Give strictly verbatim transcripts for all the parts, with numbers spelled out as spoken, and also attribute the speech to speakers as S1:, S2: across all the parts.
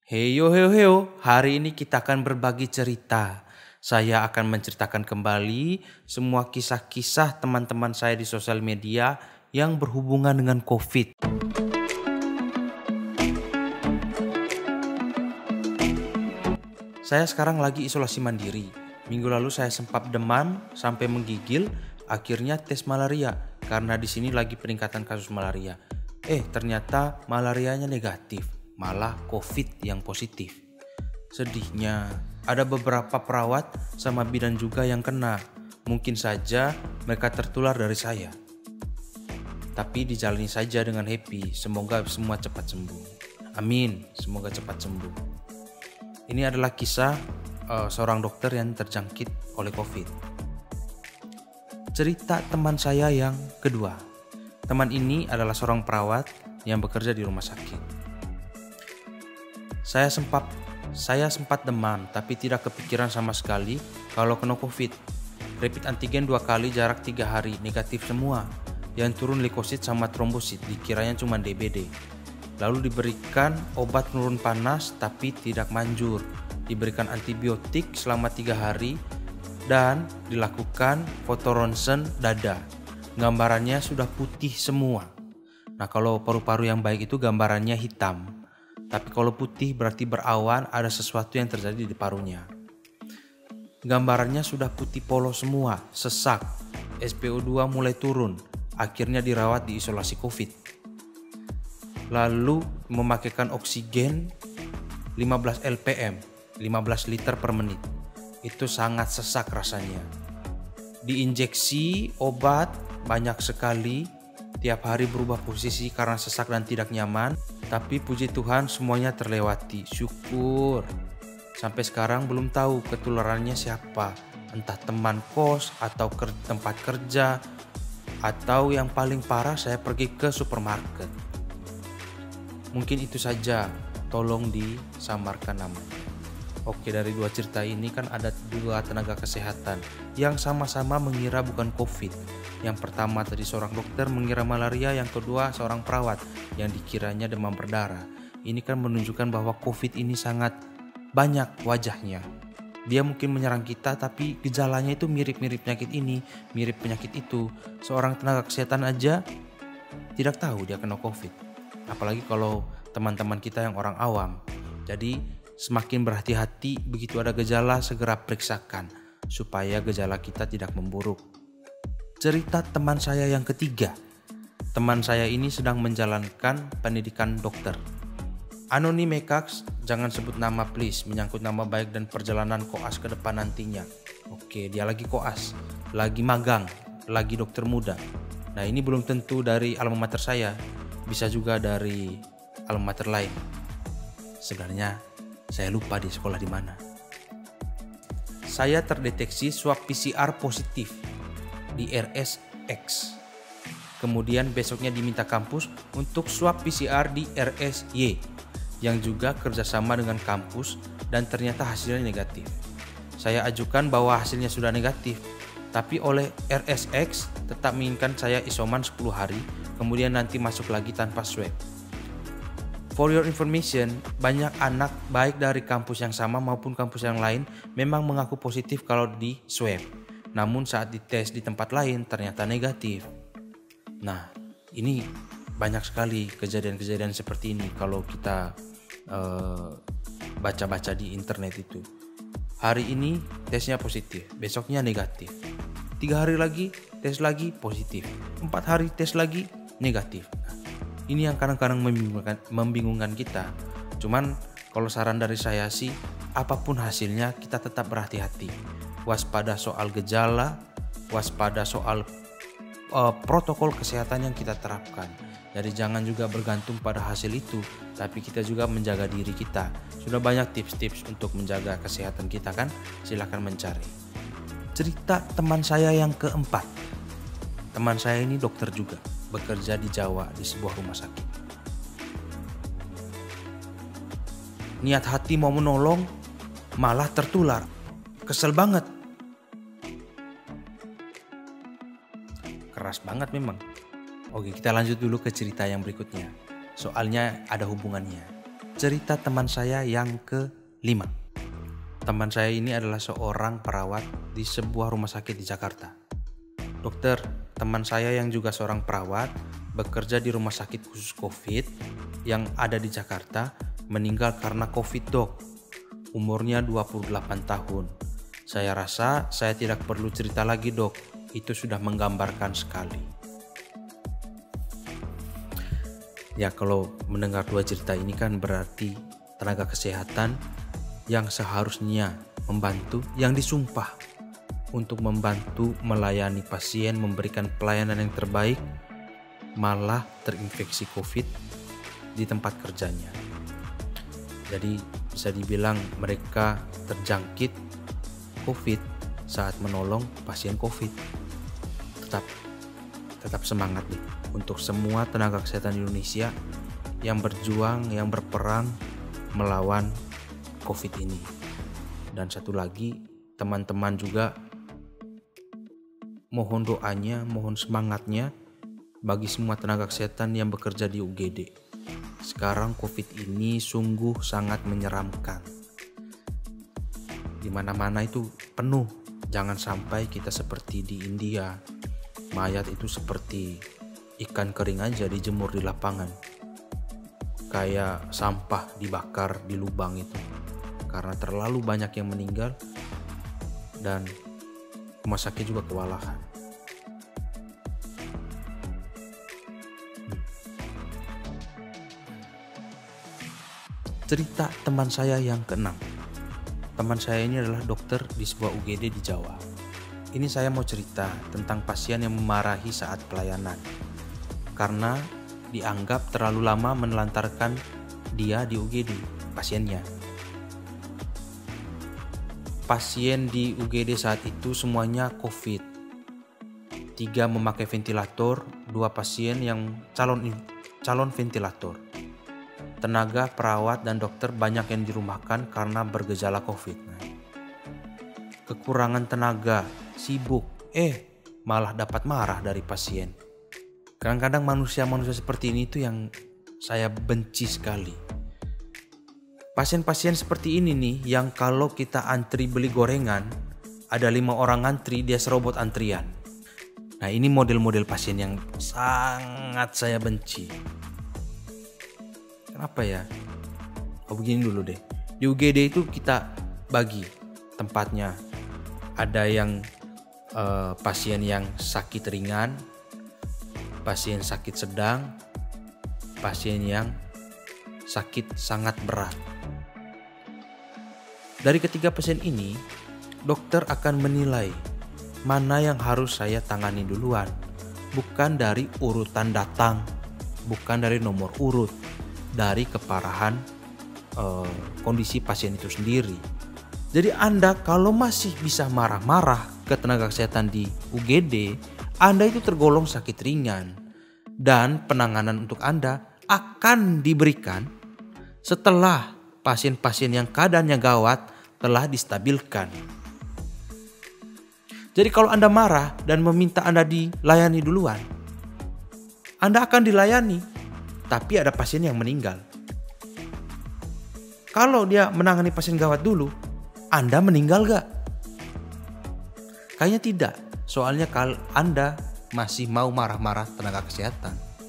S1: Heyo heyo heyo, hari ini kita akan berbagi cerita. Saya akan menceritakan kembali semua kisah-kisah teman-teman saya di sosial media yang berhubungan dengan COVID. Saya sekarang lagi isolasi mandiri. Minggu lalu saya sempat demam sampai menggigil, akhirnya tes malaria karena di sini lagi peningkatan kasus malaria. Eh, ternyata malarianya negatif, malah COVID yang positif. Sedihnya, ada beberapa perawat sama bidan juga yang kena. Mungkin saja mereka tertular dari saya. Tapi dijalani saja dengan happy, semoga semua cepat sembuh. Amin, semoga cepat sembuh. Ini adalah kisah uh, seorang dokter yang terjangkit oleh COVID. Cerita teman saya yang kedua. Teman ini adalah seorang perawat yang bekerja di rumah sakit. Saya sempat saya sempat demam, tapi tidak kepikiran sama sekali kalau kena COVID. Rapid antigen dua kali jarak tiga hari, negatif semua. Yang turun leukosit sama trombosit, dikiranya cuma D B D. Lalu diberikan obat penurun panas tapi tidak manjur. Diberikan antibiotik selama tiga hari dan dilakukan foto ronsen dada. Gambarannya sudah putih semua. Nah, kalau paru-paru yang baik itu gambarannya hitam. Tapi kalau putih berarti berawan, ada sesuatu yang terjadi di parunya. Gambarannya sudah putih polos semua, sesak, S p O dua mulai turun. Akhirnya dirawat di isolasi COVID. Lalu memakaikan oksigen lima belas L P M, lima belas liter per menit. Itu sangat sesak rasanya. Diinjeksi obat banyak sekali, tiap hari berubah posisi karena sesak dan tidak nyaman. Tapi puji Tuhan semuanya terlewati, syukur. Sampai sekarang belum tahu ketularannya siapa, entah teman kos atau ker- tempat kerja, atau yang paling parah saya pergi ke supermarket. Mungkin itu saja, tolong disamarkan namanya. Oke, dari dua cerita ini kan ada dua tenaga kesehatan yang sama-sama mengira bukan COVID. Yang pertama tadi seorang dokter mengira malaria, yang kedua seorang perawat yang dikiranya demam berdarah. Ini kan menunjukkan bahwa COVID ini sangat banyak wajahnya. Dia mungkin menyerang kita tapi gejalanya itu mirip-mirip penyakit ini, mirip penyakit itu. Seorang tenaga kesehatan aja tidak tahu dia kena COVID. Apalagi kalau teman-teman kita yang orang awam. Jadi semakin berhati-hati, begitu ada gejala segera periksakan supaya gejala kita tidak memburuk. Cerita teman saya yang ketiga. Teman saya ini sedang menjalankan pendidikan dokter. Anonim Mekax, jangan sebut nama please, menyangkut nama baik dan perjalanan koas ke depan nantinya. Oke, dia lagi koas, lagi magang, lagi dokter muda. Nah, ini belum tentu dari alma mater saya, bisa juga dari alma mater lain. Sebenarnya saya lupa di sekolah di mana. Saya terdeteksi swab P C R positif di R S X. Kemudian besoknya diminta kampus untuk swab P C R di R S Y yang juga kerjasama dengan kampus dan ternyata hasilnya negatif. Saya ajukan bahwa hasilnya sudah negatif, tapi oleh R S X tetap menginginkan saya isoman sepuluh hari, kemudian nanti masuk lagi tanpa swab. For your information, banyak anak baik dari kampus yang sama maupun kampus yang lain memang mengaku positif kalau di swab. Namun saat dites di tempat lain ternyata negatif. Nah, ini banyak sekali kejadian-kejadian seperti ini kalau kita uh, baca-baca di internet itu. Hari ini tesnya positif, besoknya negatif. Tiga hari lagi tes lagi positif. Empat hari tes lagi negatif. Nah, ini yang kadang-kadang membingungkan, membingungkan kita. Cuman kalau saran dari saya sih, apapun hasilnya kita tetap berhati-hati. Waspada soal gejala, waspada soal uh, protokol kesehatan yang kita terapkan. Jadi jangan juga bergantung pada hasil itu, tapi kita juga menjaga diri kita. Sudah banyak tips-tips untuk menjaga kesehatan kita kan? Silakan mencari. Cerita teman saya yang keempat. Teman saya ini dokter juga, bekerja di Jawa di sebuah rumah sakit. Niat hati mau menolong, malah tertular. Kesel banget. Keras banget memang. Oke, kita lanjut dulu ke cerita yang berikutnya. Soalnya ada hubungannya. Cerita teman saya yang kelima. Teman saya ini adalah seorang perawat di sebuah rumah sakit di Jakarta. Dokter, teman saya yang juga seorang perawat bekerja di rumah sakit khusus COVID yang ada di Jakarta meninggal karena COVID, dok. Umurnya dua puluh delapan tahun. Saya rasa saya tidak perlu cerita lagi, dok. Itu sudah menggambarkan sekali. Ya, kalau mendengar dua cerita ini kan berarti tenaga kesehatan yang seharusnya membantu, yang disumpah untuk membantu melayani pasien, memberikan pelayanan yang terbaik, malah terinfeksi COVID di tempat kerjanya. Jadi bisa dibilang mereka terjangkit COVID saat menolong pasien COVID. Tetap tetap semangat nih untuk semua tenaga kesehatan Indonesia yang berjuang, yang berperang melawan COVID ini. Dan satu lagi, teman-teman juga mohon doanya, mohon semangatnya bagi semua tenaga kesehatan yang bekerja di U G D. Sekarang COVID ini sungguh sangat menyeramkan. Di mana-mana itu penuh. Jangan sampai kita seperti di India. Mayat itu seperti ikan kering aja dijemur di lapangan. Kayak sampah dibakar di lubang itu. Karena terlalu banyak yang meninggal dan rumah sakit juga kewalahan. Cerita teman saya yang keenam. Teman saya ini adalah dokter di sebuah U G D di Jawa. Ini saya mau cerita tentang pasien yang memarahi saat pelayanan karena dianggap terlalu lama menelantarkan dia di U G D, pasiennya. Pasien di U G D saat itu semuanya COVID. Tiga memakai ventilator, dua pasien yang calon calon ventilator. Tenaga, perawat, dan dokter banyak yang dirumahkan karena bergejala COVID. Nah, kekurangan tenaga, sibuk, eh malah dapat marah dari pasien. Kadang-kadang manusia-manusia seperti ini itu yang saya benci sekali. Pasien-pasien seperti ini nih yang kalau kita antri beli gorengan, ada lima orang antri, dia serobot antrian. Nah, ini model-model pasien yang sangat saya benci. Kenapa ya? Oh, begini dulu deh. Di U G D itu kita bagi tempatnya. Ada yang uh, pasien yang sakit ringan, pasien sakit sedang, pasien yang sakit sangat berat. Dari ketiga pasien ini, dokter akan menilai mana yang harus saya tangani duluan. Bukan dari urutan datang, bukan dari nomor urut, dari keparahan uh, kondisi pasien itu sendiri. Jadi Anda kalau masih bisa marah-marah ke tenaga kesehatan di U G D, Anda itu tergolong sakit ringan. Dan penanganan untuk Anda akan diberikan setelah pasien-pasien yang keadaannya gawat telah distabilkan. Jadi kalau Anda marah dan meminta Anda dilayani duluan, Anda akan dilayani, tapi ada pasien yang meninggal. Kalau dia menangani pasien gawat dulu, Anda meninggal gak? Kayaknya tidak. Soalnya kalau Anda masih mau marah-marah tenaga kesehatan.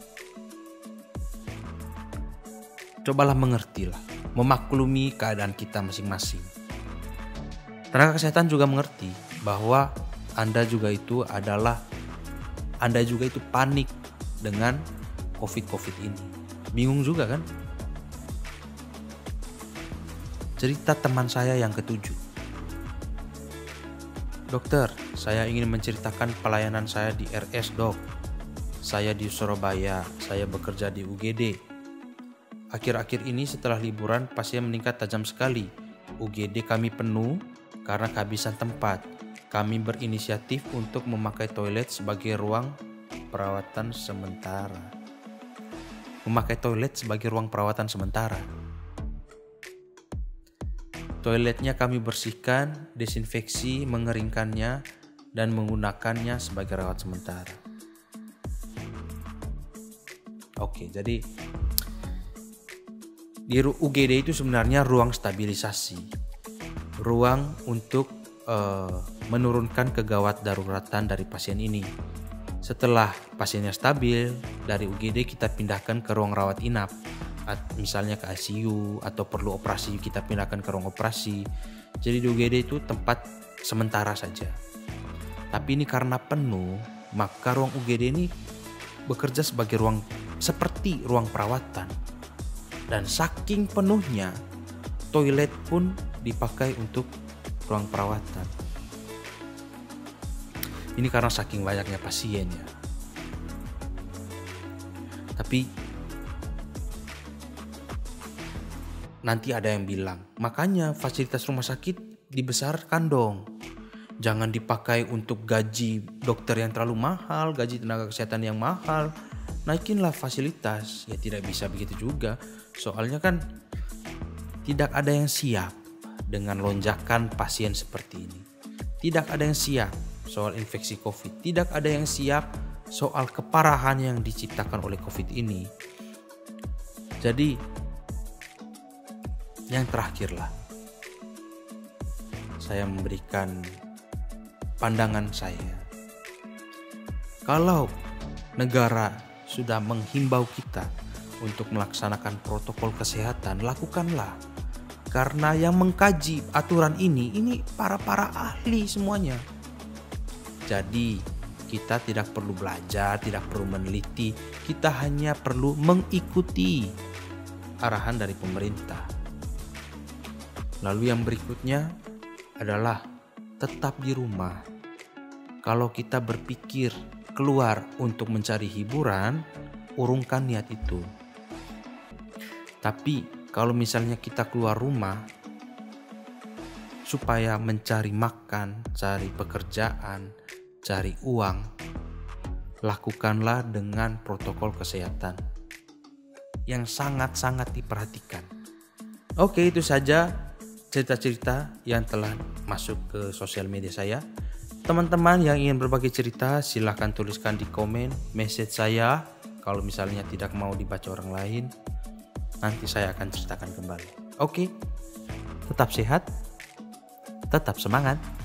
S1: Cobalah mengertilah, memaklumi keadaan kita masing-masing. Tenaga kesehatan juga mengerti bahwa Anda juga itu adalah Anda juga itu panik dengan COVID-COVID ini. Bingung juga kan? Cerita teman saya yang ketujuh. Dokter, saya ingin menceritakan pelayanan saya di R S, dok. Saya di Surabaya, saya bekerja di U G D. Akhir-akhir ini setelah liburan pasien meningkat tajam sekali. U G D kami penuh karena kehabisan tempat. Kami berinisiatif untuk memakai toilet sebagai ruang perawatan sementara. Memakai toilet sebagai ruang perawatan sementara. Toiletnya kami bersihkan, desinfeksi, mengeringkannya, dan menggunakannya sebagai rawat sementara. Oke, jadi Di U G D itu sebenarnya ruang stabilisasi, ruang untuk uh, menurunkan kegawat daruratan dari pasien ini. Setelah pasiennya stabil, dari U G D kita pindahkan ke ruang rawat inap, misalnya ke I C U atau perlu operasi kita pindahkan ke ruang operasi. Jadi di U G D itu tempat sementara saja. Tapi ini karena penuh, maka ruang U G D ini bekerja sebagai ruang seperti ruang perawatan. Dan saking penuhnya, toilet pun dipakai untuk ruang perawatan. Ini karena saking banyaknya pasien ya. Tapi nanti ada yang bilang, makanya fasilitas rumah sakit dibesarkan dong. Jangan dipakai untuk gaji dokter yang terlalu mahal, gaji tenaga kesehatan yang mahal. Naikinlah fasilitas. Ya tidak bisa begitu juga. Soalnya kan tidak ada yang siap dengan lonjakan pasien seperti ini. Tidak ada yang siap soal infeksi COVID. Tidak ada yang siap soal keparahan yang diciptakan oleh COVID ini. Jadi yang terakhirlah, saya memberikan pandangan saya. Kalau negara sudah menghimbau kita untuk melaksanakan protokol kesehatan, lakukanlah. Karena yang mengkaji aturan ini, ini para-para ahli semuanya. Jadi kita tidak perlu belajar, tidak perlu meneliti. Kita hanya perlu mengikuti arahan dari pemerintah. Lalu yang berikutnya adalah tetap di rumah. Kalau kita berpikir keluar untuk mencari hiburan, urungkan niat itu. Tapi kalau misalnya kita keluar rumah supaya mencari makan, cari pekerjaan, cari uang, lakukanlah dengan protokol kesehatan yang sangat-sangat diperhatikan. Oke, itu saja cerita-cerita yang telah masuk ke sosial media saya. Teman-teman yang ingin berbagi cerita, silahkan tuliskan di komen message saya. Kalau misalnya tidak mau dibaca orang lain, nanti saya akan ceritakan kembali. Oke, tetap sehat, tetap semangat.